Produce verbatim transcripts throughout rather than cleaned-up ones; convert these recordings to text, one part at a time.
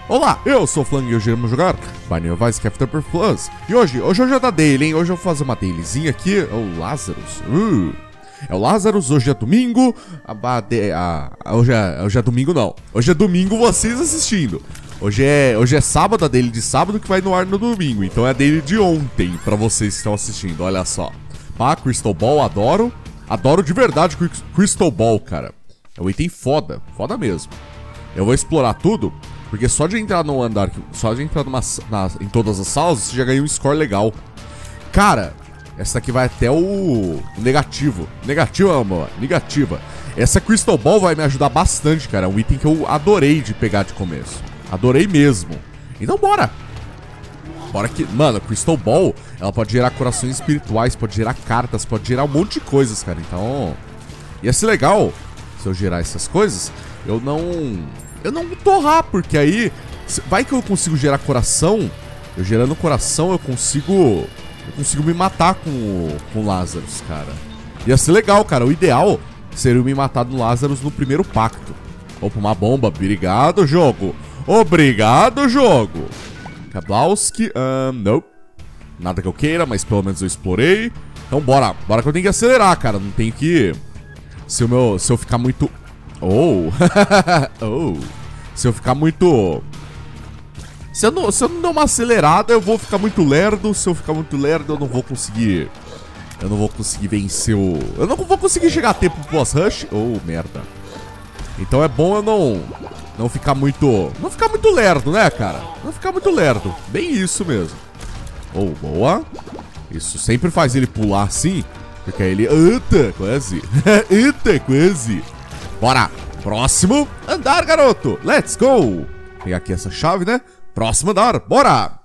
Olá, eu sou o Flang e hoje iremos jogar Binding of Isaac Afterbirth Plus. E hoje, hoje é da daily, hein? Hoje eu vou fazer uma dailyzinha aqui. É o Lazarus. Uh, é o Lazarus, hoje é domingo. A, a, a, hoje, é, hoje é domingo não. Hoje é domingo vocês assistindo. Hoje é, hoje é sábado, a daily de sábado que vai no ar no domingo. Então é a daily de ontem pra vocês que estão assistindo, olha só. Pá, Crystal Ball, adoro. Adoro de verdade Crystal Ball, cara. É um item foda, foda mesmo. Eu vou explorar tudo, porque só de entrar no andar, só de entrar numa, na, em todas as salas, você já ganha um score legal. Cara, essa aqui vai até o, o negativo. Negativo, amor, negativa. Essa Crystal Ball vai me ajudar bastante, cara. É um item que eu adorei de pegar de começo. Adorei mesmo. Então bora. Bora que... Mano, Crystal Ball, ela pode gerar corações espirituais, pode gerar cartas, pode gerar um monte de coisas, cara. Então... ia ser legal se eu gerar essas coisas. Eu não... Eu não torrar, porque aí... vai que eu consigo gerar coração. Eu gerando coração, eu consigo... Eu consigo me matar com o, com o Lazarus, cara. Ia ser legal, cara. O ideal seria eu me matar do Lazarus no primeiro pacto. Opa, uma bomba. Obrigado, jogo. Obrigado, jogo. Kablowski, um, não. Nada que eu queira, mas pelo menos eu explorei. Então bora. Bora que eu tenho que acelerar, cara. Não tenho que... Se, o meu, se eu ficar muito... Oh. Oh. Se eu ficar muito... Se eu, não, se eu não der uma acelerada, eu vou ficar muito lerdo. Se eu ficar muito lerdo, eu não vou conseguir... Eu não vou conseguir vencer o... Eu não vou conseguir chegar a tempo pro boss rush. Oh, merda. Então é bom eu não... Não ficar muito... Não ficar muito lerdo, né, cara? Não ficar muito lerdo. Bem isso mesmo. Oh, boa. Isso sempre faz ele pular assim. Porque aí ele... Eita, quase. Eita, quase. Bora. Próximo andar, garoto. Let's go. Pegar aqui essa chave, né? Próximo andar. Bora.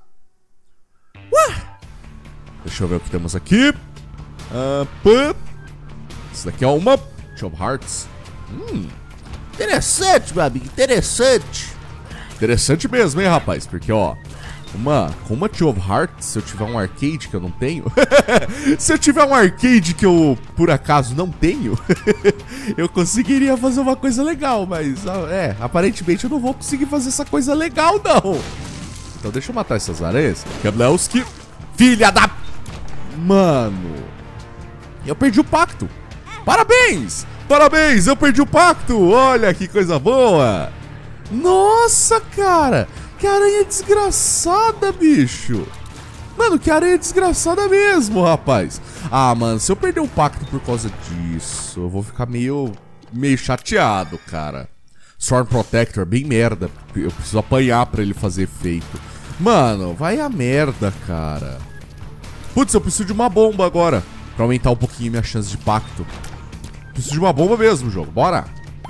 Ué. Deixa eu ver o que temos aqui. Uh, pã. Isso daqui é uma... Two of Hearts. Hum... Interessante, meu amigo, interessante. Interessante mesmo, hein, rapaz? Porque, ó, uma, com uma Two of Hearts, se eu tiver um arcade que eu não tenho... se eu tiver um arcade que eu, por acaso, não tenho... eu conseguiria fazer uma coisa legal, mas, é, aparentemente eu não vou conseguir fazer essa coisa legal, não. Então deixa eu matar essas aranhas. Kablowski. Filha da... Mano... Eu perdi o pacto. Parabéns! Parabéns, eu perdi o pacto. Olha que coisa boa. Nossa, cara. Que aranha desgraçada, bicho. Mano, que aranha desgraçada mesmo, rapaz. Ah, mano, se eu perder o pacto por causa disso, eu vou ficar meio, meio chateado, cara. Storm Protector, bem merda. Eu preciso apanhar pra ele fazer efeito. Mano, vai a merda, cara. Putz, eu preciso de uma bomba agora pra aumentar um pouquinho minha chance de pacto. Preciso de uma bomba mesmo, jogo. Bora.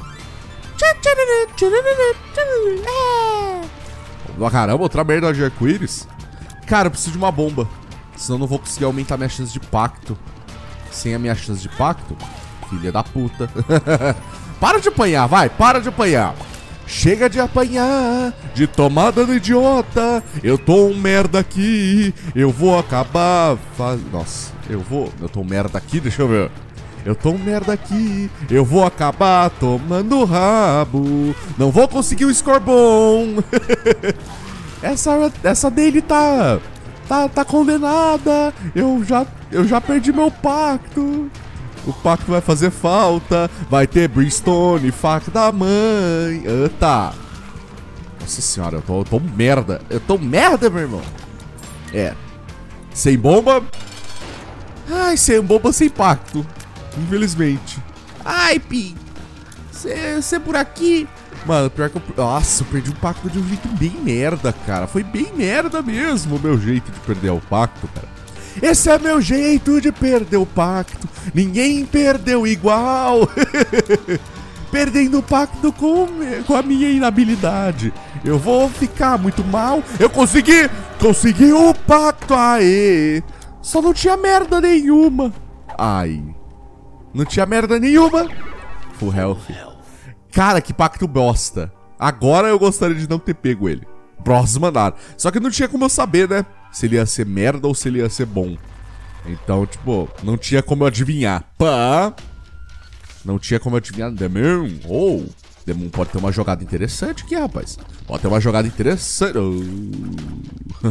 Oh, caramba, outra merda de arco-íris. Cara, eu preciso de uma bomba. Senão eu não vou conseguir aumentar minha chance de pacto. Sem a minha chance de pacto. Filha da puta. Para de apanhar, vai. Para de apanhar. Chega de apanhar. De tomar dano idiota. Eu tô um merda aqui. Eu vou acabar... Faz... Nossa, eu vou... Eu tô um merda aqui, deixa eu ver. Eu tô um merda aqui, eu vou acabar tomando rabo. Não vou conseguir um score bom. essa, essa dele tá, tá, tá condenada. Eu já, eu já perdi meu pacto. O pacto vai fazer falta. Vai ter Brimstone, faca da mãe. Eita. Nossa senhora, eu tô, eu tô merda. Eu tô merda, meu irmão. É. Sem bomba. Ai, sem bomba, sem pacto. Infelizmente. Ai, Pi. Você por aqui. Mano, pior que eu... Nossa, eu perdi o pacto de um jeito bem merda, cara. Foi bem merda mesmo o meu jeito de perder o pacto, cara. Esse é meu jeito de perder o pacto. Ninguém perdeu igual. Perdendo o pacto com, com a minha inabilidade. Eu vou ficar muito mal. Eu consegui. Consegui o pacto. Aê. Só não tinha merda nenhuma. Ai. Não tinha merda nenhuma. Full health. Cara, que pacto bosta. Agora eu gostaria de não ter pego ele. Próximo andar. Só que não tinha como eu saber, né? Se ele ia ser merda ou se ele ia ser bom. Então, tipo, não tinha como eu adivinhar. Pá. Não tinha como eu adivinhar. Demon. Oh. Demon pode ter uma jogada interessante aqui, rapaz. Pode ter uma jogada interessante. Oh.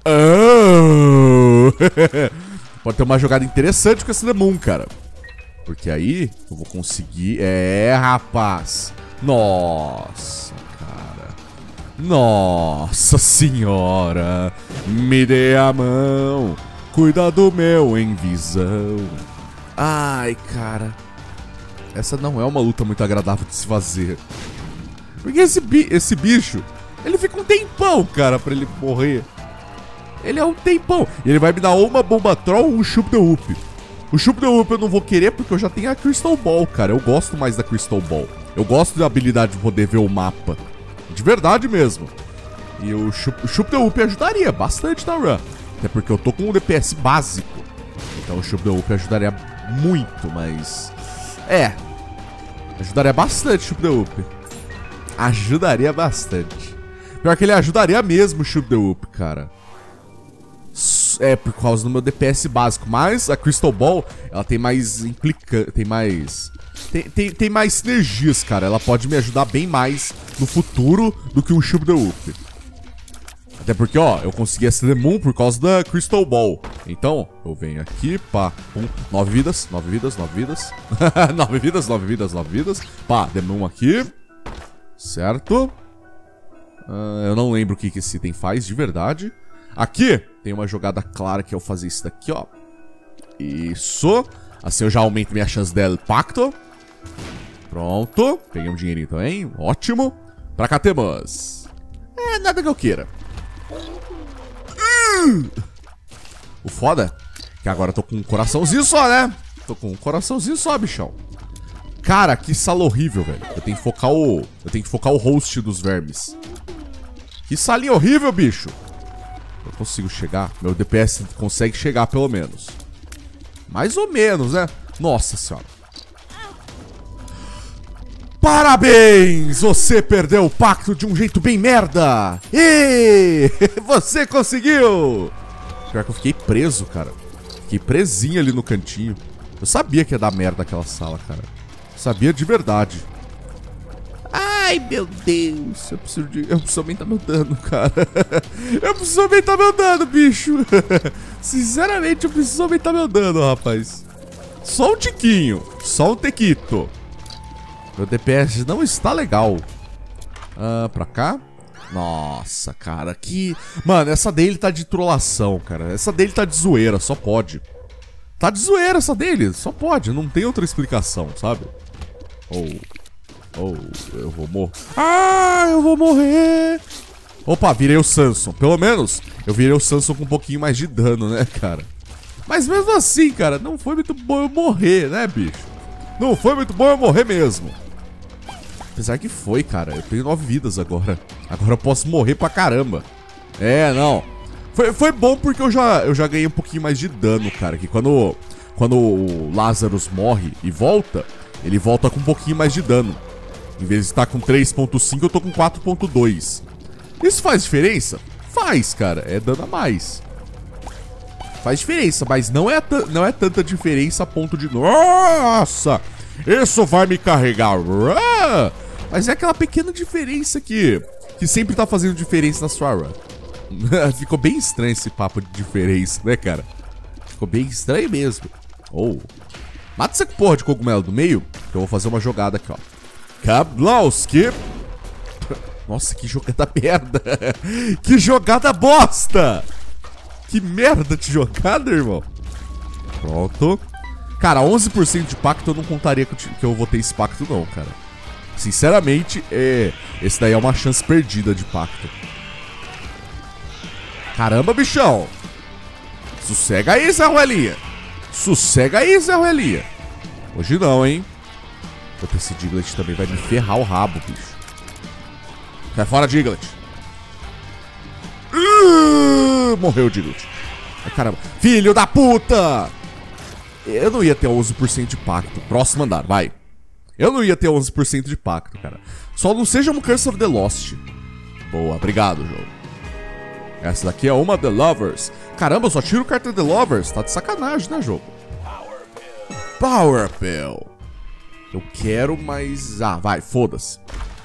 Oh. Pode ter uma jogada interessante com esse Demon, cara. Porque aí eu vou conseguir... É, rapaz. Nossa, cara. Nossa senhora. Me dê a mão. Cuida do meu em visão. Ai, cara. Essa não é uma luta muito agradável de se fazer. Porque esse, bi esse bicho, ele fica um tempão, cara, pra ele morrer. Ele é um tempão. E ele vai me dar ou uma Bomba Troll ou um Shoop the Whoop. O Shoop the Whoop eu não vou querer porque eu já tenho a Crystal Ball, cara. Eu gosto mais da Crystal Ball. Eu gosto da habilidade de poder ver o mapa. De verdade mesmo. E o Shoop, o Shoop the Whoop ajudaria bastante na run. Até porque eu tô com um D P S básico. Então o Shoop the Whoop ajudaria muito, mas... É... Ajudaria bastante o Shoop the Whoop. Ajudaria bastante. Pior que ele ajudaria mesmo o Shoop the Whoop, cara. É, por causa do meu D P S básico. Mas a Crystal Ball, ela tem mais implica... Tem mais... Tem, tem, tem mais sinergias, cara. Ela pode me ajudar bem mais no futuro do que um Shoop the Whoop. Até porque, ó, eu consegui essa Demon por causa da Crystal Ball. Então, eu venho aqui, pá, pum, nove vidas, nove vidas, nove vidas. Nove vidas, nove vidas, nove vidas. Pá, Demon aqui. Certo. Uh, eu não lembro o que, que esse item faz, de verdade. Aqui, tem uma jogada clara que eu fazer isso daqui, ó. Isso. Assim eu já aumento minha chance del pacto. Pronto. Peguei um dinheirinho também, ótimo. Pra cá temos... É, nada que eu queira. O foda é que agora eu tô com um coraçãozinho só, né? Tô com um coraçãozinho só, bichão. Cara, que sala horrível, velho. Eu tenho que focar o... Eu tenho que focar o host dos vermes. Que salinha horrível, bicho. Eu consigo chegar. Meu D P S consegue chegar, pelo menos. Mais ou menos, né? Nossa senhora. Parabéns! Você perdeu o pacto de um jeito bem merda! E você conseguiu! Pior que eu fiquei preso, cara. Fiquei presinho ali no cantinho. Eu sabia que ia dar merda aquela sala, cara. Eu sabia de verdade. Ai, meu Deus. Eu preciso, de... eu preciso aumentar meu dano, cara. Eu preciso aumentar meu dano, bicho. Sinceramente, eu preciso aumentar meu dano, rapaz. Só um tiquinho. Só um tequito. Meu D P S não está legal. Ah, pra cá. Nossa, cara, que... Mano, essa dele tá de trollação, cara. Essa dele tá de zoeira, só pode. Tá de zoeira essa dele, só pode. Não tem outra explicação, sabe? Ou... Oh, oh, eu vou morrer. Ah, eu vou morrer. Opa, virei o Samson. Pelo menos, eu virei o Samson com um pouquinho mais de dano, né, cara? Mas mesmo assim, cara, não foi muito bom eu morrer, né, bicho? Não foi muito bom eu morrer mesmo. Apesar que foi, cara. Eu tenho nove vidas agora. Agora eu posso morrer pra caramba. É, não. Foi, foi bom porque eu já, eu já ganhei um pouquinho mais de dano, cara. Que quando, quando o Lazarus morre e volta, ele volta com um pouquinho mais de dano. Em vez de estar com três ponto cinco, eu tô com quatro ponto dois. Isso faz diferença? Faz, cara. É dano a mais. Faz diferença, mas não é, não é tanta diferença a ponto de... Nossa! Isso vai me carregar. Mas é aquela pequena diferença que, que sempre tá fazendo diferença na sua run. Ficou bem estranho esse papo de diferença, né, cara? Ficou bem estranho mesmo. Oh. Mata essa porra de cogumelo do meio, que eu vou fazer uma jogada aqui, ó. Kablowski. Nossa, que jogada merda. Que jogada bosta. Que merda de jogada, irmão. Pronto. Cara, onze por cento de pacto eu não contaria que eu vou ter esse pacto não, cara. Sinceramente, é... esse daí é uma chance perdida de pacto. Caramba, bichão. Sossega aí, Zé Ruelinha. Sossega aí, Zé Ruelinha. Hoje não, hein. Esse Diglett também vai me ferrar o rabo, bicho. Sai fora, Diglett. Uh, morreu o Diglett. Ai, caramba. Filho da puta! Eu não ia ter onze por cento de pacto. Próximo andar, vai. Eu não ia ter onze por cento de pacto, cara. Só não seja um Curse of the Lost. Boa, obrigado, jogo. Essa daqui é uma The Lovers. Caramba, eu só tiro carta The Lovers. Tá de sacanagem, né, jogo? Power Pill. Eu quero, mas... Ah, vai, foda-se.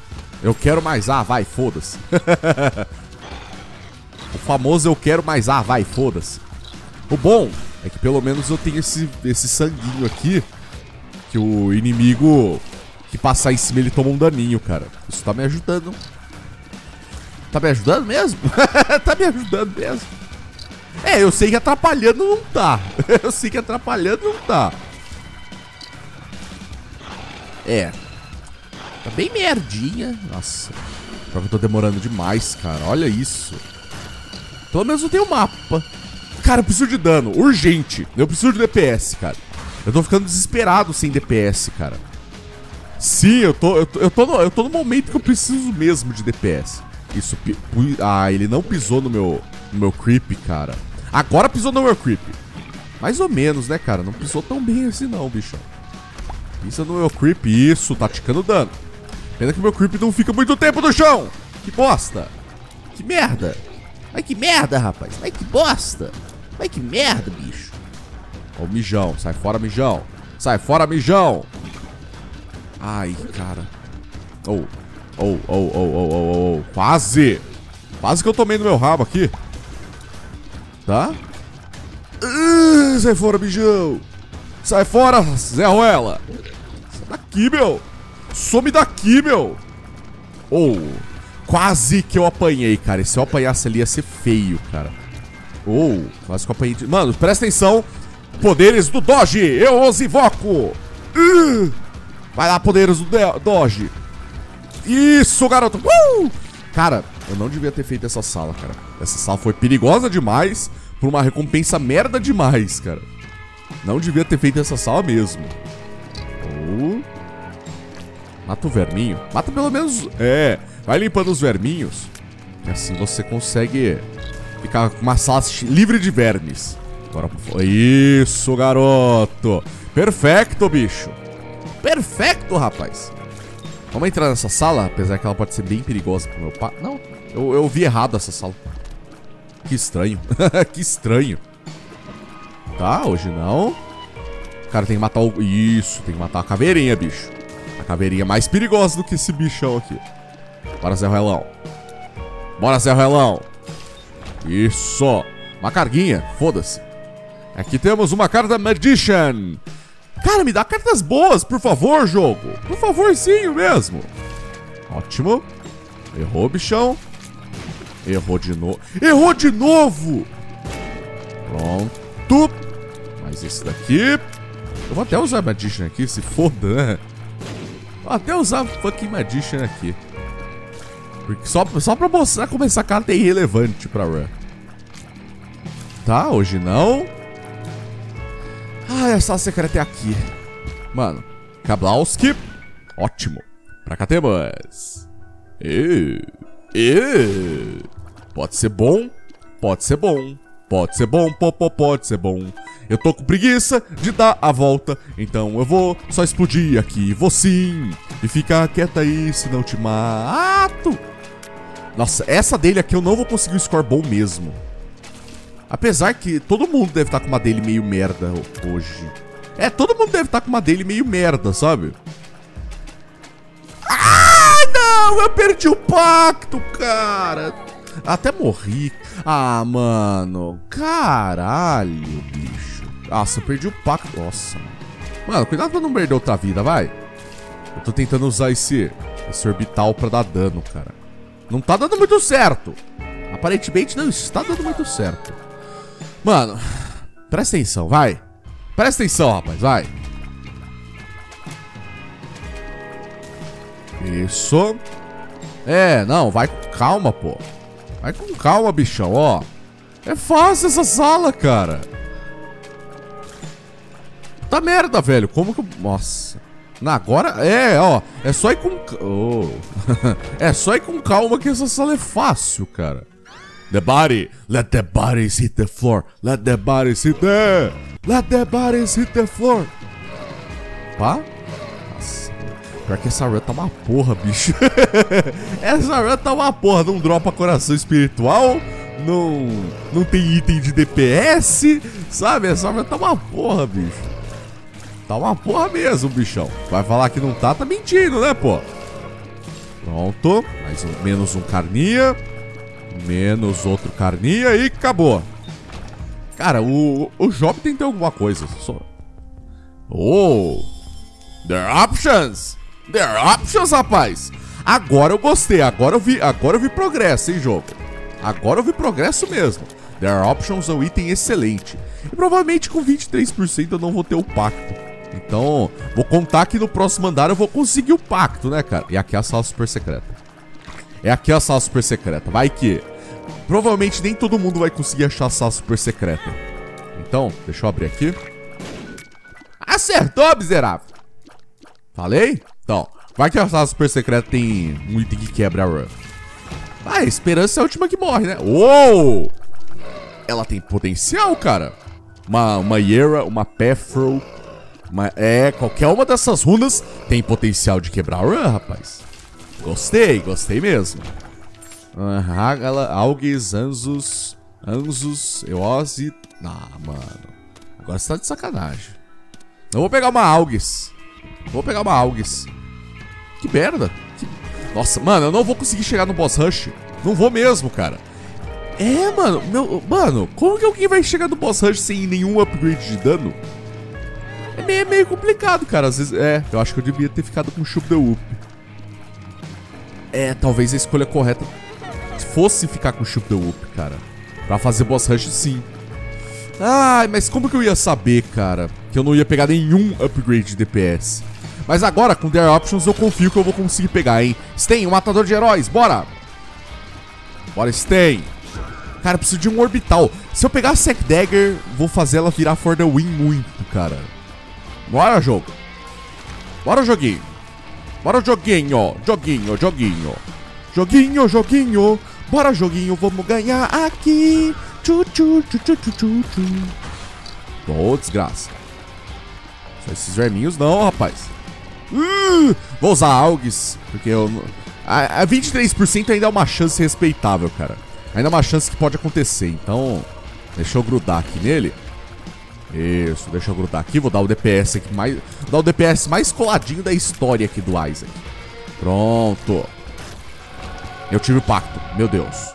Eu quero mais A, vai, foda-se. O famoso eu quero mais A, vai, foda-se. O bom é que pelo menos eu tenho esse, esse sanguinho aqui. Que o inimigo que passar em cima ele toma um daninho, cara. Isso tá me ajudando. Tá me ajudando mesmo? Tá me ajudando mesmo. É, eu sei que atrapalhando não tá. Eu sei que atrapalhando não tá. É. Tá bem merdinha. Nossa. Pior que eu tô demorando demais, cara. Olha isso. Pelo menos eu tenho o mapa. Cara, eu preciso de dano. Urgente. Eu preciso de D P S, cara. Eu tô ficando desesperado sem D P S, cara. Sim, eu tô, eu tô, eu tô, no, eu tô no momento que eu preciso mesmo de D P S. Isso. Ah, ele não pisou no meu, no meu creep, cara. Agora pisou no meu creep. Mais ou menos, né, cara? Não pisou tão bem assim não, bichão. Pisa no meu creep. Isso, tá ticando dano. Pena que meu creep não fica muito tempo no chão. Que bosta. Que merda. Ai, que merda, rapaz. Ai, que bosta. Ai, que merda, bicho. Ó o mijão. Sai fora, mijão. Sai fora, mijão. Ai, cara. Oh, oh, oh, oh, oh, oh, oh. Quase. Quase que eu tomei no meu rabo aqui. Tá? Uh, sai fora, mijão. Sai fora, Zé Ruela. Sai daqui, meu. Some daqui, meu. Oh, quase que eu apanhei, cara. E se eu apanhasse ali ia ser feio, cara. Oh, quase que eu apanhei. Mano, presta atenção. Poderes do Doge. Eu os invoco. Uh, vai lá, poderes do Doge. Isso, garoto. Uh! Cara, eu não devia ter feito essa sala, cara. Essa sala foi perigosa demais por uma recompensa merda demais, cara. Não devia ter feito essa sala mesmo. Oh. Mata o verminho. Mata pelo menos... É, vai limpando os verminhos. Que assim você consegue ficar com uma sala livre de vermes. Agora... Isso, garoto. Perfeito, bicho. Perfeito, rapaz. Vamos entrar nessa sala, apesar que ela pode ser bem perigosa pro meu pai. Não, eu, eu vi errado essa sala. Que estranho. Que estranho. Tá, hoje não. Cara, tem que matar o... Isso, tem que matar a caveirinha, bicho. A caveirinha é mais perigosa do que esse bichão aqui. Bora, Zé Ruelão. Bora, Zé Ruelão. Isso. Uma carguinha, foda-se. Aqui temos uma carta Magician. Cara, me dá cartas boas, por favor, jogo. Por favorzinho mesmo. Ótimo. Errou, bichão. Errou de novo. Errou de novo. Pronto. Mais esse daqui. Eu vou até usar Magician aqui, se foda, né? Vou até usar fucking Magician aqui. Porque só, só pra mostrar como essa carta é irrelevante pra run. Tá, hoje não. Ah, essa secreta é aqui. Mano, Kablowski. Ótimo. Pra cá temos. E, e. Pode ser bom. Pode ser bom. Pode ser bom, pô, pô, pode ser bom. Eu tô com preguiça de dar a volta, então eu vou só explodir aqui. Vou sim. E fica quieta aí, se não te mato. Nossa, essa dele aqui eu não vou conseguir o score bom mesmo. Apesar que todo mundo deve estar com uma dele meio merda hoje. É, todo mundo deve estar com uma dele meio merda, sabe? Ah, não! Eu perdi o pacto, cara! Até morri. Ah, mano. Caralho, bicho. Nossa, eu perdi o pacto. Nossa. Mano, cuidado pra não perder outra vida, vai. Eu tô tentando usar esse, esse orbital pra dar dano, cara. Não tá dando muito certo. Aparentemente não está dando muito certo. Mano, presta atenção, vai. Presta atenção, rapaz, vai. Isso. É, não, vai com calma, pô. Vai com calma, bichão, ó. É fácil essa sala, cara. Tá merda, velho. Como que eu... Nossa. Não, agora... É, ó. É só ir com... Oh. É só ir com calma que essa sala é fácil, cara. The body. Let the bodies hit the floor. Let the bodies hit the... Let the bodies hit the floor. Pá? Nossa. Pior que essa run tá uma porra, bicho. Essa run tá uma porra. Não dropa coração espiritual. Não... Não tem item de D P S. Sabe? Essa run tá uma porra, bicho. Tá uma porra mesmo, bichão. Vai falar que não tá, tá mentindo, né, pô? Pronto. Mais um, menos um carninha. Menos outro carninha e acabou. Cara, o, o job tem que ter alguma coisa. Só... Oh! There are options! There are options, rapaz! Agora eu gostei, agora eu vi, agora eu vi progresso, hein, jogo? Agora eu vi progresso mesmo. There are options é um item excelente. E provavelmente com vinte e três por cento eu não vou ter o pacto. Então, vou contar que no próximo andar eu vou conseguir o pacto, né, cara? E aqui é a sala super secreta. É aqui a sala super secreta. Vai que... Provavelmente nem todo mundo vai conseguir achar a sala super secreta. Então, deixa eu abrir aqui. Acertou, miserável! Falei? Então, vai que a sala super secreta tem um item que quebra a run. Ah, a esperança é a última que morre, né? Uou! Ela tem potencial, cara. Uma, uma Yera, uma Pathro. Uma, é, qualquer uma dessas runas tem potencial de quebrar a run, rapaz. Gostei, gostei mesmo. Hagala, Algis, Anzus, Anzus, Eose. Ah, mano. Agora você tá de sacanagem. Eu vou pegar uma Algis. Vou pegar uma Algis. Que merda. Que... Nossa, mano, eu não vou conseguir chegar no boss rush. Não vou mesmo, cara. É, mano, meu, mano, como que alguém vai chegar no boss rush sem nenhum upgrade de dano? É meio, é meio complicado, cara. Às vezes, é, eu acho que eu devia ter ficado com o Shoop the Whoop. É, talvez a escolha correta fosse ficar com o Shoop the Whoop, cara. Pra fazer boss rush, sim. Ai, mas como que eu ia saber, cara, que eu não ia pegar nenhum upgrade de D P S? Mas agora, com Their Options, eu confio que eu vou conseguir pegar, hein? Sten, o matador de heróis, bora! Bora, Sten! Cara, eu preciso de um orbital. Se eu pegar a Sec Dagger, vou fazer ela virar for the win muito, cara. Bora, jogo! Bora, joguinho! Bora, joguinho! Joguinho, joguinho! Joguinho, joguinho! Bora, joguinho, vamos ganhar aqui! Tchu, tchu, tchu, tchu, tchu, tchu, tchu. Ô, desgraça. Só esses verminhos não, rapaz. Uh, vou usar Algis, porque eu... A, a vinte e três por cento ainda é uma chance respeitável, cara. Ainda é uma chance que pode acontecer, então... Deixa eu grudar aqui nele. Isso, deixa eu grudar aqui. Vou dar o D P S aqui mais... Vou dar o D P S mais coladinho da história aqui do Isaac. Pronto. Eu tive o pacto, meu Deus.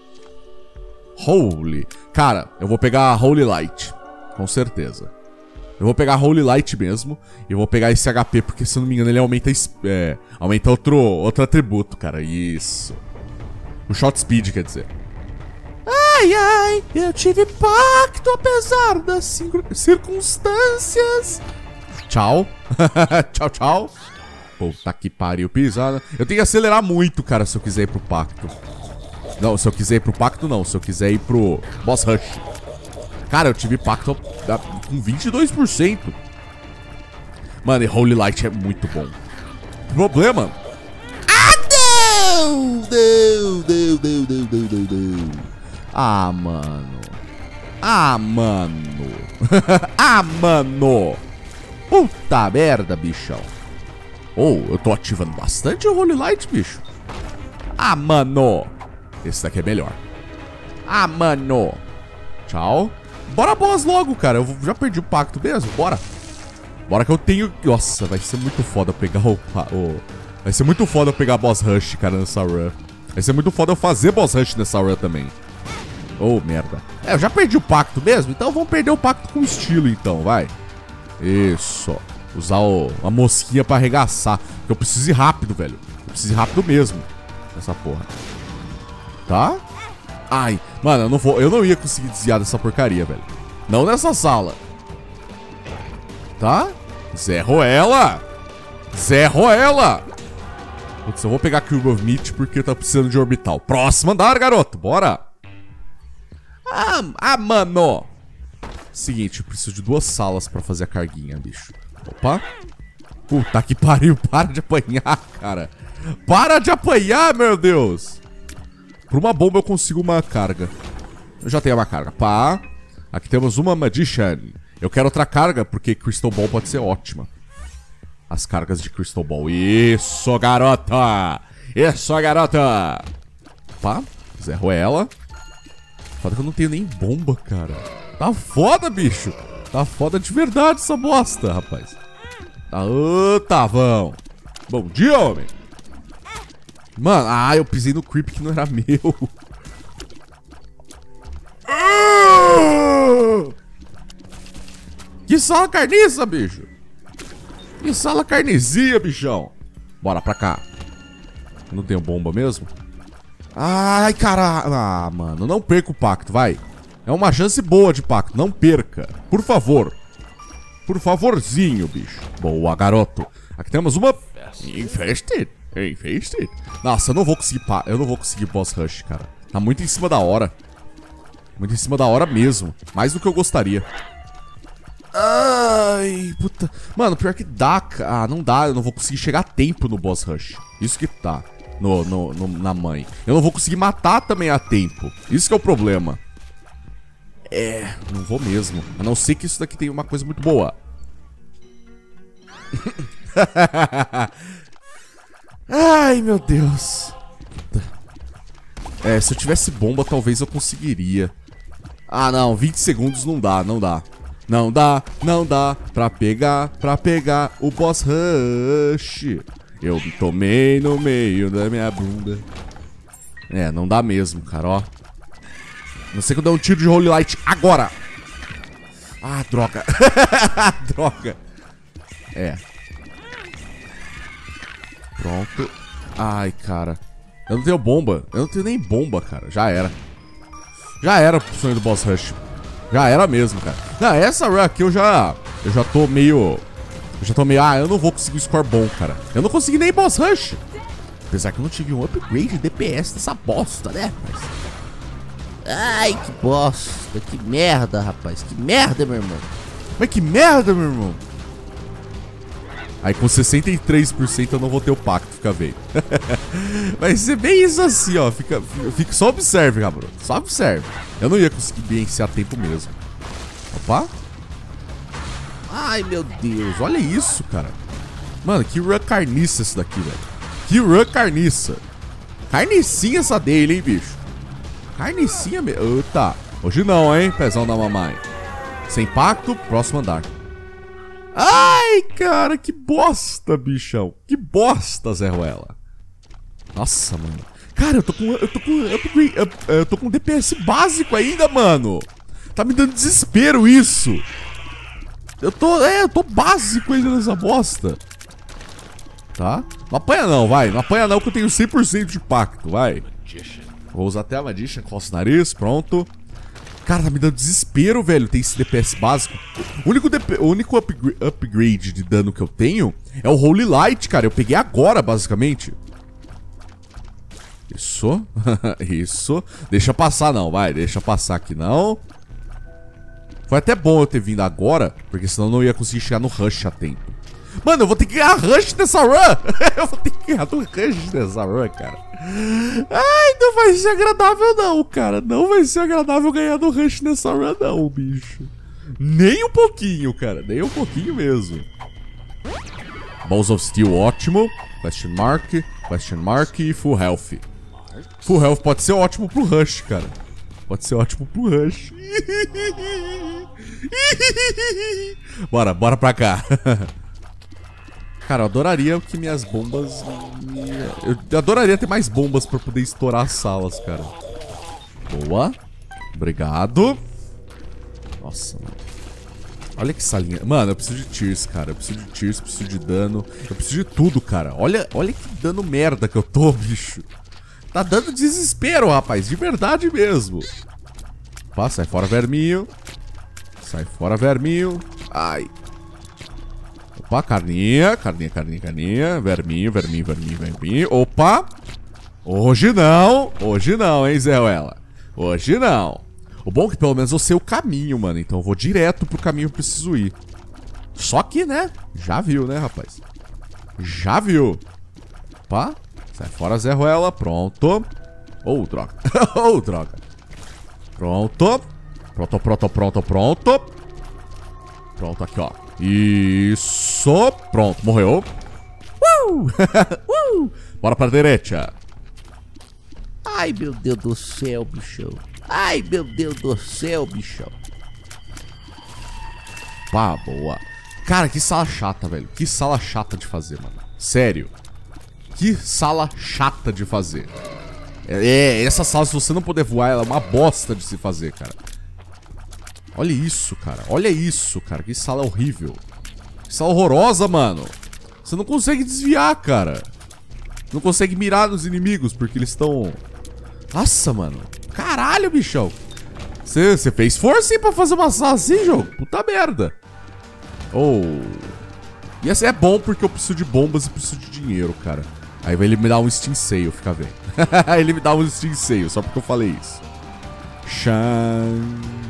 Holy. Cara, eu vou pegar a Holy Light. Com certeza. Eu vou pegar a Holy Light mesmo. E eu vou pegar esse H P, porque se eu não me engano ele aumenta, é, aumenta outro, outro atributo, cara. Isso. O Shot Speed, quer dizer. Ai, ai, eu tive pacto apesar das circunstâncias. Tchau. Tchau, tchau. Puta que pariu, pisada. Eu tenho que acelerar muito, cara, se eu quiser ir pro pacto. Não, se eu quiser ir pro pacto, não. Se eu quiser ir pro boss rush. Cara, eu tive pacto com vinte e dois por cento. Mano, e Holy Light é muito bom. O problema... Ah, não! Não, não, não, não, não, não. Ah, mano. Ah, mano. Ah, mano. Puta merda, bichão. Oh, eu tô ativando bastante o Holy Light, bicho. Ah, mano. Esse daqui é melhor. Ah, mano. Tchau. Bora boss logo, cara. Eu já perdi o pacto mesmo. Bora. Bora que eu tenho... Nossa, vai ser muito foda pegar o... o... Vai ser muito foda pegar boss rush, cara, nessa run. Vai ser muito foda eu fazer boss rush nessa run também. Oh, merda. É, eu já perdi o pacto mesmo. Então vamos perder o pacto com estilo, então. Vai. Isso. Usar o... a mosquinha pra arregaçar. Porque eu preciso ir rápido, velho. Eu preciso ir rápido mesmo. Nessa porra. Tá? Ai, mano, eu não vou, eu não ia conseguir desviar dessa porcaria, velho. Não nessa sala. Tá? Zerro ela. Zerro ela. Putz, eu vou pegar Cube of Meat porque tá precisando de orbital. Próximo andar, garoto. Bora. Ah, ah, mano. Seguinte, eu preciso de duas salas pra fazer a carguinha, bicho. Opa. Puta que pariu. Para de apanhar, cara. Para de apanhar, meu Deus. Por uma bomba eu consigo uma carga. Eu já tenho uma carga. Pá. Aqui temos uma Magician. Eu quero outra carga, porque Crystal Ball pode ser ótima. As cargas de Crystal Ball. Isso, garota! Isso, garota! Pá. Zerro ela. Foda que eu não tenho nem bomba, cara. Tá foda, bicho. Tá foda de verdade essa bosta, rapaz. Tá, ô, tá, vão. Bom dia, homem. Mano, ah, eu pisei no creep que não era meu. Que sala carniça, bicho. Que sala carnezinha, bichão. Bora pra cá. Não tenho bomba mesmo? Ai, caralho. Ah, mano, não perca o pacto, vai. É uma chance boa de pacto, não perca. Por favor. Por favorzinho, bicho. Boa, garoto. Aqui temos uma... Infested. Infested. Nossa, eu não vou conseguir... Pa... Eu não vou conseguir boss rush, cara. Tá muito em cima da hora. Muito em cima da hora mesmo. Mais do que eu gostaria. Ai, puta. Mano, pior que dá. Ah, não dá. Eu não vou conseguir chegar a tempo no boss rush. Isso que tá. No, no, no, na mãe. Eu não vou conseguir matar também a tempo. Isso que é o problema. É, não vou mesmo. A não ser que isso daqui tenha uma coisa muito boa. Ai, meu Deus. É, se eu tivesse bomba, talvez eu conseguiria. Ah, não, vinte segundos não dá, não dá. Não dá, não dá pra pegar, pra pegar o boss rush. Eu tomei no meio da minha bunda. É, não dá mesmo, cara, ó. Não sei que eu dou um tiro de Holy Light agora. Ah, droga. Droga. É. Pronto. Ai, cara. Eu não tenho bomba. Eu não tenho nem bomba, cara. Já era. Já era o sonho do boss rush. Já era mesmo, cara. Não, essa run aqui eu já... Eu já tô meio... Eu já tô meio... Ah, eu não vou conseguir um score bom, cara. Eu não consegui nem boss rush. Apesar que eu não tive um upgrade de D P S dessa bosta, né, rapaz? Ai, que bosta. Que merda, rapaz. Que merda, meu irmão. Mas que merda, meu irmão. Aí com sessenta e três por cento eu não vou ter o pacto, fica bem. Vai ser bem isso assim, ó. Fica, fica, só observe, cabrão. Só observe. Eu não ia conseguir vencer a tempo mesmo. Opa. Ai, meu Deus. Olha isso, cara. Mano, que run carniça esse daqui, velho. Que run carniça. Carnicinha essa dele, hein, bicho. Carnicinha mesmo. Eita. Hoje não, hein, pezão da mamãe. Sem pacto, próximo andar. Ai, cara, que bosta, bichão. Que bosta, Zé Ruela. Nossa, mano. Cara, eu tô com... Eu tô com... Eu tô com, eu, eu tô com D P S básico ainda, mano. Tá me dando desespero isso. Eu tô... É, eu tô básico ainda nessa bosta. Tá? Não apanha não, vai. Não apanha não que eu tenho cem por cento de pacto, vai. Vou usar até a Magician, coça o nariz, pronto. Cara, tá me dando desespero, velho. Tem esse D P S básico. O único, D P, o único upgra upgrade de dano que eu tenho é o Holy Light, cara. Eu peguei agora, basicamente. Isso. Isso. Deixa passar, não. Vai, deixa passar aqui, não. Foi até bom eu ter vindo agora, porque senão eu não ia conseguir chegar no rush a tempo. Mano, eu vou ter que ganhar rush nessa run. Eu vou ter que ganhar no rush nessa run, cara. Ai, não vai ser agradável não, cara. Não vai ser agradável ganhar no rush nessa run não, bicho. Nem um pouquinho, cara. Nem um pouquinho mesmo. Balls of Steel, ótimo. Question mark, question mark e full health. Full health pode ser ótimo pro rush, cara. Pode ser ótimo pro rush. Bora, bora pra cá. Cara, eu adoraria que minhas bombas... Eu adoraria ter mais bombas pra poder estourar as salas, cara. Boa. Obrigado. Nossa, mano. Olha que salinha. Mano, eu preciso de tears, cara. Eu preciso de tears, preciso de dano. Eu preciso de tudo, cara. Olha, olha que dano merda que eu tô, bicho. Tá dando desespero, rapaz. De verdade mesmo. Opa, sai fora, verminho. Sai fora, verminho. Ai. Opa, carninha, carninha, carninha, carninha. Verminho, verminho, verminho, verminho. Opa. Hoje não. Hoje não, hein, Zé Ruela. Hoje não. O bom é que pelo menos eu sei o caminho, mano. Então eu vou direto pro caminho que eu preciso ir. Só que, né? Já viu, né, rapaz? Já viu. Opa. Sai fora, Zé Ruela. Pronto. Oh, droga. Oh, droga. Pronto. Pronto, pronto, pronto, pronto. Pronto, aqui, ó. Isso. Pronto, morreu. Uh! uh! Bora pra direita. Ai, meu Deus do céu, bichão. Ai, meu Deus do céu, bichão. Pá, boa. Cara, que sala chata, velho. Que sala chata de fazer, mano. Sério. Que sala chata de fazer. É, essa sala, se você não puder voar, ela é uma bosta de se fazer, cara. Olha isso, cara. Olha isso, cara. Que sala horrível. Que sala horrorosa, mano. Você não consegue desviar, cara. Não consegue mirar nos inimigos, porque eles estão... Nossa, mano. Caralho, bichão. Você fez força, hein, pra fazer uma sala assim, jogo? Puta merda. Oh. E esse é bom porque eu preciso de bombas e preciso de dinheiro, cara. Aí vai ele me dar um Steam Sale, fica vendo. Ele me dá um Steam Sale, só porque eu falei isso. Shan.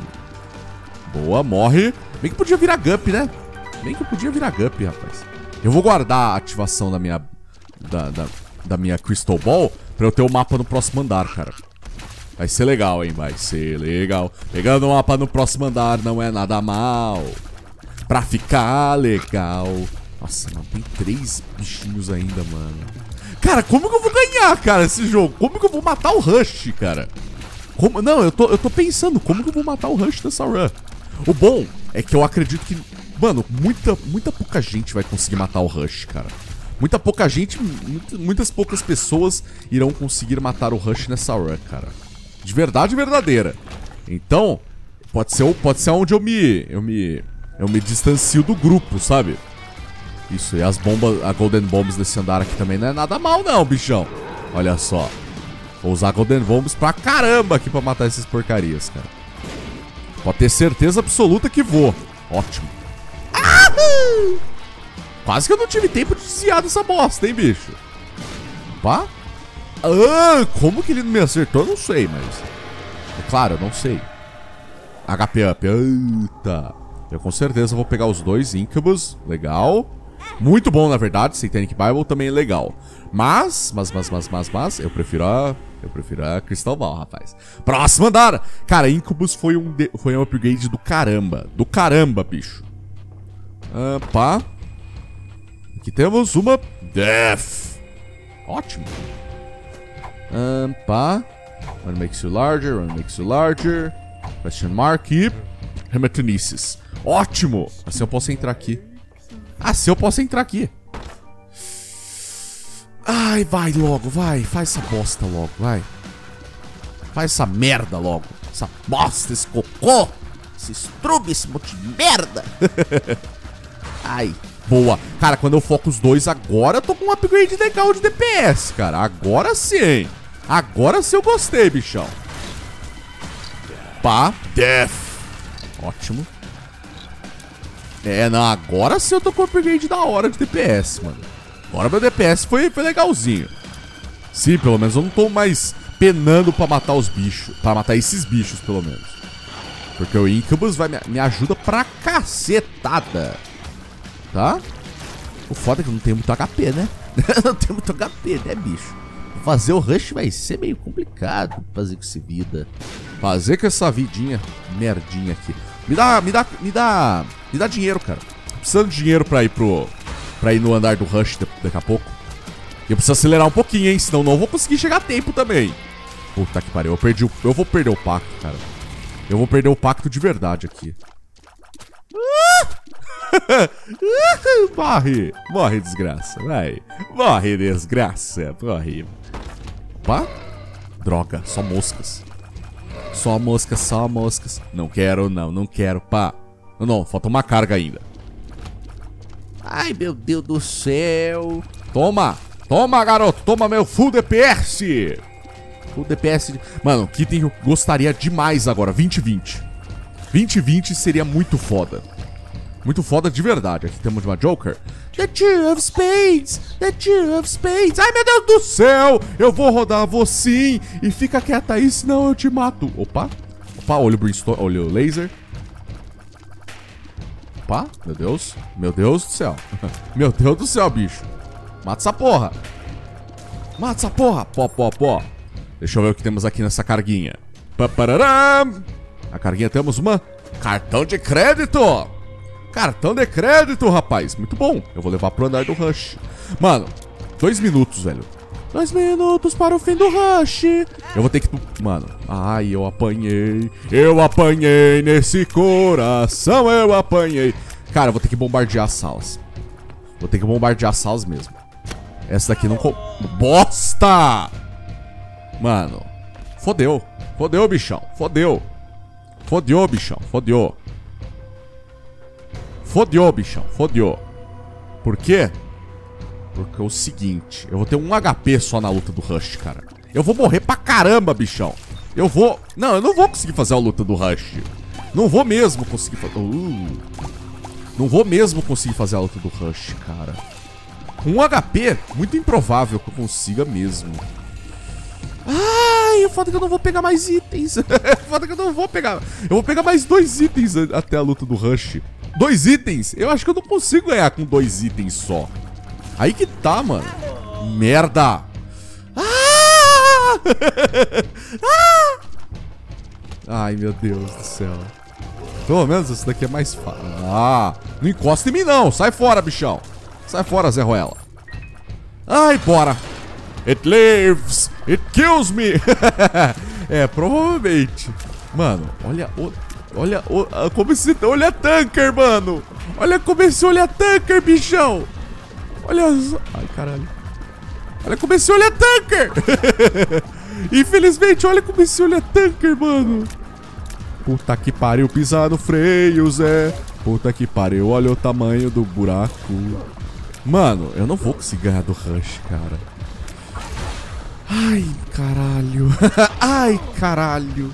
Boa, morre. Bem que podia virar Gup, né? Bem que eu podia virar Gup, rapaz. Eu vou guardar a ativação da minha... Da, da, da minha Crystal Ball pra eu ter o mapa no próximo andar, cara. Vai ser legal, hein? Vai ser legal. Pegando o mapa no próximo andar não é nada mal. Pra ficar legal. Nossa, mano, tem três bichinhos ainda, mano. Cara, como que eu vou ganhar, cara, esse jogo? Como que eu vou matar o Rush, cara? Como... Não, eu tô, eu tô pensando, como que eu vou matar o Rush dessa run? O bom é que eu acredito que... Mano, muita, muita pouca gente vai conseguir matar o Rush, cara. Muita pouca gente, muitas, muitas poucas pessoas irão conseguir matar o Rush nessa run, cara. De verdade verdadeira. Então, pode ser, pode ser onde eu me, eu me... Eu me distancio do grupo, sabe? Isso, e as bombas, a Golden Bombs desse andar aqui também não é nada mal não, bichão. Olha só. Vou usar Golden Bombs pra caramba aqui pra matar essas porcarias, cara. Pode ter certeza absoluta que vou. Ótimo. Ah! Quase que eu não tive tempo de desviar dessa bosta, hein, bicho. Opa. Ah, como que ele não me acertou? Eu não sei, mas... É claro, eu não sei. H P up. Eita. Eu com certeza vou pegar os dois Incubus. Legal. Muito bom, na verdade. Satanic Bible também é legal. Mas, mas, mas, mas, mas, mas, eu prefiro a... Eu prefiro a Crystal Ball, rapaz. Próximo andar. Cara, Incubus foi um, de... foi um upgrade do caramba. Do caramba, bicho. Ah, pá. Aqui temos uma Death. Ótimo. Ah, pá. One makes you larger, one makes you larger. Question mark e... Hematenesis. Ótimo! Assim eu posso entrar aqui. Assim eu posso entrar aqui. Ai, vai logo, vai. Faz essa bosta logo, vai. Faz essa merda logo. Essa bosta, esse cocô. Esse estrume, esse monte de merda. Ai, boa. Cara, quando eu foco os dois agora, eu tô com um upgrade legal de D P S, cara. Agora sim. Agora sim eu gostei, bichão. Pá, Death. Ótimo. É, não, agora sim eu tô com um upgrade da hora de D P S, mano. Agora meu D P S foi, foi legalzinho. Sim, pelo menos eu não tô mais penando pra matar os bichos. Pra matar esses bichos, pelo menos. Porque o Incubus vai, me, me ajuda pra cacetada. Tá? O foda é que eu não tenho muito H P, né? Não tenho muito H P, né, bicho? Fazer o rush vai ser meio complicado. Fazer com essa vida. Fazer com essa vidinha merdinha aqui. Me dá, me dá, me dá, me dá dinheiro, cara. Tô precisando de dinheiro pra ir pro, pra ir no andar do rush daqui a pouco. E eu preciso acelerar um pouquinho, hein? Senão não vou conseguir chegar a tempo também. Puta que pariu, eu perdi o, eu vou perder o pacto, cara. Eu vou perder o pacto de verdade aqui. Morre, morre desgraça, vai. Morre desgraça, morre. Opa, droga, só moscas. Só moscas, só moscas. Não quero, não, não quero, pá. Não, não, falta uma carga ainda. Ai, meu Deus do céu. Toma, toma, garoto, toma meu full D P S. Full D P S. Mano, que tem, eu gostaria demais agora, vinte vinte. vinte vinte seria muito foda. Muito foda de verdade. Aqui temos uma Joker. The Two of Spades! The Two of Spades! Ai, meu Deus do céu! Eu vou rodar você e fica quieta aí, senão eu te mato. Opa. Opa, olha o Brimstone, olha o laser. Opa, meu Deus. Meu Deus do céu. Meu Deus do céu, bicho. Mata essa porra. Mata essa porra. Pó, pó, pó. Deixa eu ver o que temos aqui nessa carguinha. Papararam. A carguinha temos uma cartão de crédito. Cartão de crédito, rapaz. Muito bom. Eu vou levar pro andar do rush. Mano, dois minutos, velho. Dois minutos para o fim do rush. Eu vou ter que... Mano, ai, eu apanhei. Eu apanhei nesse coração. Eu apanhei. Cara, eu vou ter que bombardear as salas. Vou ter que bombardear as salas mesmo. Essa daqui não... Co... Bosta! Mano. Fodeu. Fodeu, bichão. Fodeu. Fodeu, bichão. Fodeu. Fodeu, bichão. Fodeu. Por quê? Porque é o seguinte. Eu vou ter um H P só na luta do Rush, cara. Eu vou morrer pra caramba, bichão. Eu vou... Não, eu não vou conseguir fazer a luta do Rush. Não vou mesmo conseguir fazer... Uh. Não vou mesmo conseguir fazer a luta do Rush, cara. Com um H P, muito improvável que eu consiga mesmo. Ai, o foda é que eu não vou pegar mais itens. O foda é que eu não vou pegar... Eu vou pegar mais dois itens até a luta do Rush. Dois itens? Eu acho que eu não consigo ganhar com dois itens só. Aí que tá, mano. Merda. Ah! Ah! Ai, meu Deus do céu. Pelo menos esse daqui é mais fácil. Ah, não encosta em mim não. Sai fora, bichão. Sai fora, Zé Ruela. Ai, bora. It lives. It kills me. É, provavelmente. Mano, olha o... Olha o... Como esse... Olha a tanker, mano. Olha como esse olha a tanker, bichão. Olha só... Ai, caralho. Olha como esse olha a tanker. Infelizmente, olha como esse olha a tanker, mano. Puta que pariu, pisar no freio, Zé. Puta que pariu, olha o tamanho do buraco. Mano, eu não vou conseguir ganhar do Rush, cara. Ai, caralho. Ai, caralho.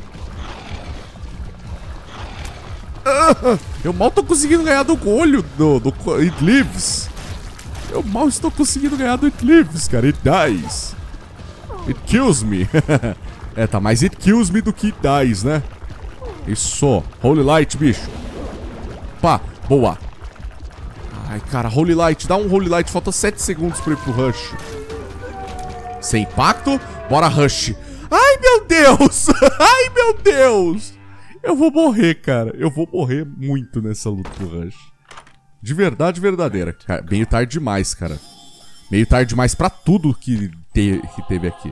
Eu mal tô conseguindo ganhar do olho do, do It Lives. Eu mal estou conseguindo ganhar do It Lives, cara. It dies. It kills me. É, tá mais It kills me do que It dies, né? Isso. Holy Light, bicho. Pá, boa. Ai, cara, Holy Light. Dá um Holy Light. Falta sete segundos pra ir pro Rush. Sem impacto. Bora, Rush. Ai, meu Deus. Ai, meu Deus. Eu vou morrer, cara. Eu vou morrer muito nessa luta do Rush. De verdade verdadeira. Cara, meio tarde demais, cara. Meio tarde demais pra tudo que, te, que teve aqui.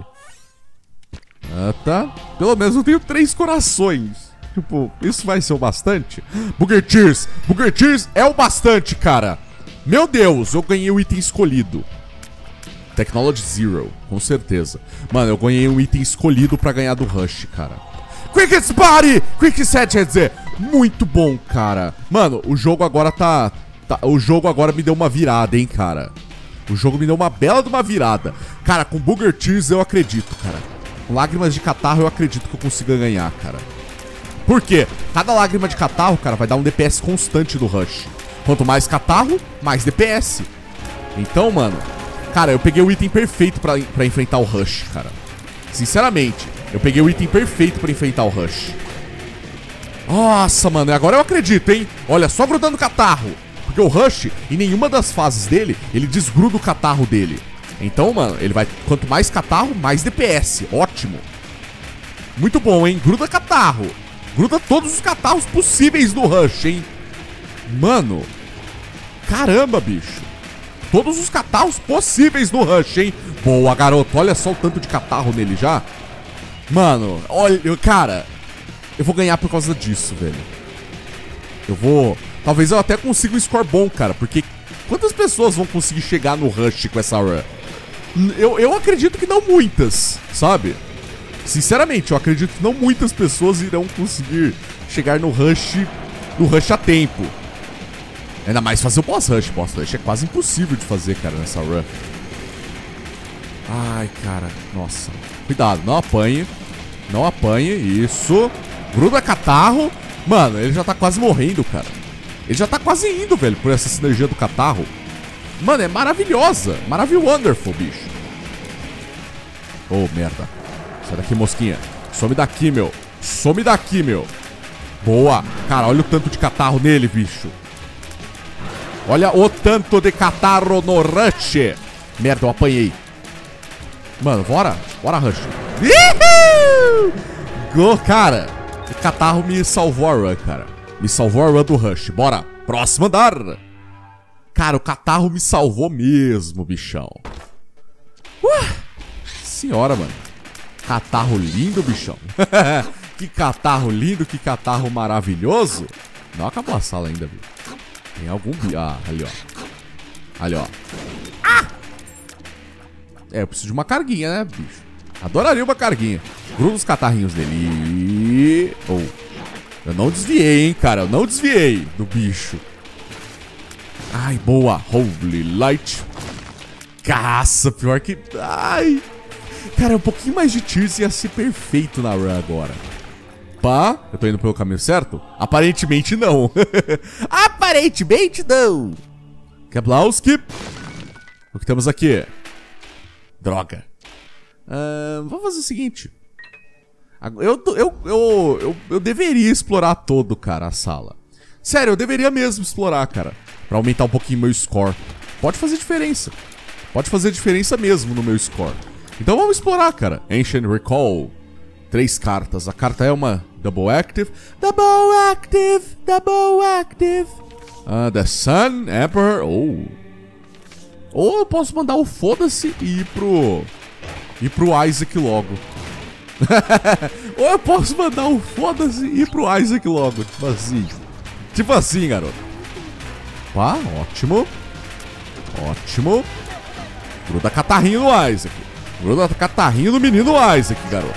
Ah, tá. Pelo menos eu tenho três corações. Tipo, isso vai ser o bastante? Booger Tears. Booger Tears é o bastante, cara. Meu Deus, eu ganhei o item escolhido. Technology Zero, com certeza. Mano, eu ganhei um item escolhido pra ganhar do Rush, cara. Quickest Body! Quick Set, quer dizer, muito bom, cara. Mano, o jogo agora tá, tá... O jogo agora me deu uma virada, hein, cara. O jogo me deu uma bela de uma virada. Cara, com Booger Tears eu acredito, cara. Com Lágrimas de Catarro eu acredito que eu consiga ganhar, cara. Por quê? Cada lágrima de catarro, cara, vai dar um D P S constante do Rush. Quanto mais catarro, mais D P S. Então, mano... Cara, eu peguei o item perfeito pra, pra enfrentar o Rush, cara. Sinceramente, eu peguei o item perfeito pra enfrentar o Rush. Nossa, mano, agora eu acredito, hein? Olha, só grudando catarro. Porque o Rush, em nenhuma das fases dele, ele desgruda o catarro dele. Então, mano, ele vai... Quanto mais catarro, mais D P S. Ótimo. Muito bom, hein? Gruda catarro. Gruda todos os catarros possíveis do Rush, hein? Mano. Caramba, bicho. Todos os catarros possíveis no Rush, hein? Boa, garoto. Olha só o tanto de catarro nele já. Mano, olha... Cara, eu vou ganhar por causa disso, velho. Eu vou... Talvez eu até consiga um score bom, cara. Porque quantas pessoas vão conseguir chegar no Rush com essa run? Eu, eu acredito que não muitas, sabe? Sinceramente, eu acredito que não muitas pessoas irão conseguir chegar no Rush, no Rush a tempo. Ainda mais fazer o boss rush. Boss rush é quase impossível de fazer, cara, nessa run. Ai, cara. Nossa. Cuidado, não apanhe. Não apanhe, isso. Gruda catarro. Mano, ele já tá quase morrendo, cara. Ele já tá quase indo, velho, por essa sinergia do catarro. Mano, é maravilhosa. Maravilhoso, wonderful, bicho. Oh, merda. Sai daqui, mosquinha. Some daqui, meu. Some daqui, meu. Boa. Cara, olha o tanto de catarro nele, bicho. Olha o tanto de catarro no Rush. Merda, eu apanhei. Mano, bora. Bora, Rush. Go, cara. O catarro me salvou a run, cara. Me salvou a run do Rush. Bora. Próximo andar. Cara, o catarro me salvou mesmo, bichão. Uh, senhora, mano. Catarro lindo, bichão. Que catarro lindo, que catarro maravilhoso. Não acabou a sala ainda, viu? Tem algum... Ah, ali, ó. Ali, ó. Ah! É, eu preciso de uma carguinha, né, bicho? Adoraria uma carguinha. Gruda os catarrinhos dele. Oh. Eu não desviei, hein, cara. Eu não desviei do bicho. Ai, boa. Holy Light. Caça, pior que... Ai. Cara, um pouquinho mais de Tears ia ser perfeito na run agora. Pá, eu tô indo pelo caminho certo? Aparentemente não. Aparentemente não. Keblowski. O que temos aqui? Droga. Uh, vamos fazer o seguinte. Eu, eu, eu, eu, eu deveria explorar todo, cara, a sala. Sério, eu deveria mesmo explorar, cara. Pra aumentar um pouquinho meu score. Pode fazer diferença. Pode fazer diferença mesmo no meu score. Então vamos explorar, cara. Ancient Recall. Três cartas. A carta é uma Double Active. Double Active. Double Active. Uh, the Sun, Emperor. Oh. Ou eu posso mandar o foda-se e ir pro... Ir pro Isaac logo. Ou eu posso mandar o foda-se e ir pro Isaac logo. Tipo assim. Tipo assim, garoto. Pá, ótimo. Ótimo. Gruda catarrinho no Isaac. Gruda catarrinho do menino Isaac, garoto.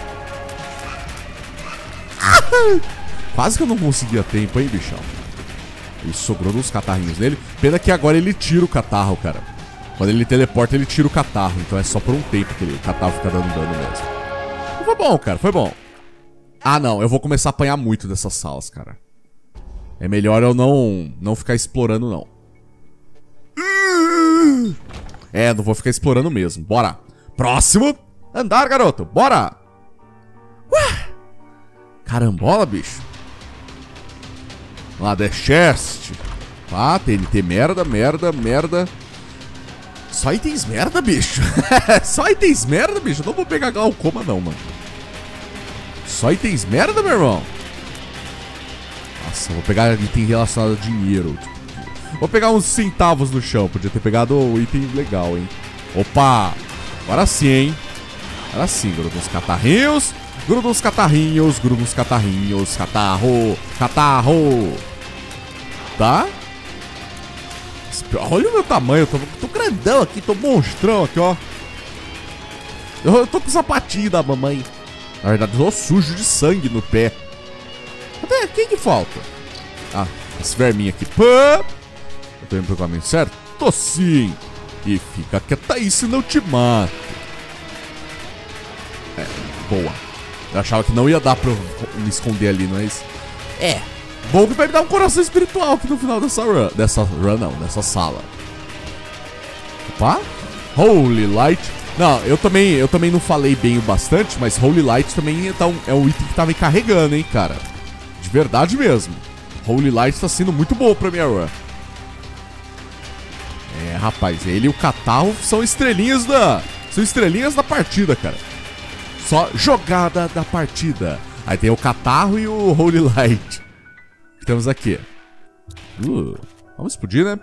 Quase que eu não conseguia tempo, hein, bichão. Isso, gruda uns catarrinhos nele. Pena que agora ele tira o catarro, cara. Quando ele teleporta, ele tira o catarro. Então é só por um tempo que ele, o catarro fica dando dano mesmo. Foi bom, cara, foi bom. Ah, não, eu vou começar a apanhar muito dessas salas, cara. É melhor eu não, não ficar explorando, não. É, não vou ficar explorando mesmo. Bora. Próximo andar, garoto. Bora. Ué. Carambola, bicho. Lá, The Chest. Ah, T N T, merda, merda, merda. Só itens merda, bicho. Só itens merda, bicho. Eu não vou pegar glaucoma, não, mano. Só itens merda, meu irmão. Nossa, eu vou pegar item relacionado a dinheiro. Vou pegar uns centavos no chão. Podia ter pegado o item legal, hein. Opa. Agora sim, hein. Agora sim, gruda uns catarrinhos. Gruda uns catarrinhos. Gruda uns catarrinhos. Catarro. Catarro. Tá? Olha o meu tamanho, eu tô, tô grandão aqui, tô monstrão aqui, ó. Eu, eu tô com o sapatinho da mamãe. Na verdade, eu tô sujo de sangue no pé. Até quem que falta? Ah, esse verminho aqui. Pã! Eu tô indo pro caminho certo? Tô sim. E fica quieto aí, senão eu te mato. É, boa. Eu achava que não ia dar pra eu me esconder ali, mas... É. Bom que vai me dar um coração espiritual aqui no final dessa run. Dessa run não, dessa sala. Opa. Holy Light. Não, eu também, eu também não falei bem o bastante, mas Holy Light também tá um, é um item que tá me carregando, hein, cara. De verdade mesmo. Holy Light tá sendo muito bom pra minha run. É, rapaz, ele e o catarro são estrelinhas da... São estrelinhas da partida, cara. Só jogada da partida. Aí tem o catarro e o Holy Light. Temos aqui. Uh, vamos explodir, né?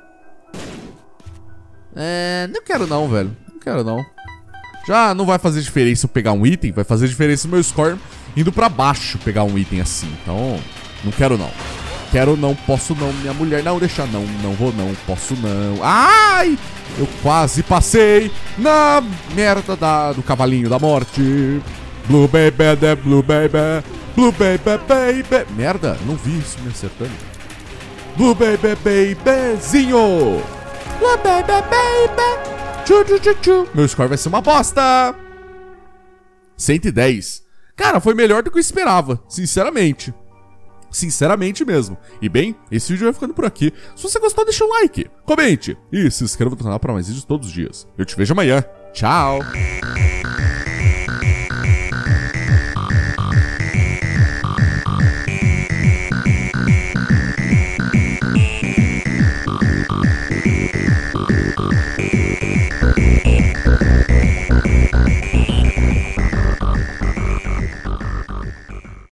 É, não quero não, velho. Não quero não. Já não vai fazer diferença eu pegar um item. Vai fazer diferença o meu score indo pra baixo pegar um item assim. Então, não quero não. Quero não, posso não. Minha mulher não deixa não. Não vou não, posso não. Ai! Eu quase passei na merda da, do cavalinho da morte. Blue baby, the blue baby. Blue baby, baby. Merda, não vi isso me acertando. Blue baby, babyzinho. Blue baby, baby. Tchu, tchu, tchu, tchu. Meu score vai ser uma bosta. cento e dez. Cara, foi melhor do que eu esperava, sinceramente. Sinceramente mesmo. E bem, esse vídeo vai ficando por aqui. Se você gostou, deixa um like, comente e se inscreva no canal para mais vídeos todos os dias. Eu te vejo amanhã. Tchau.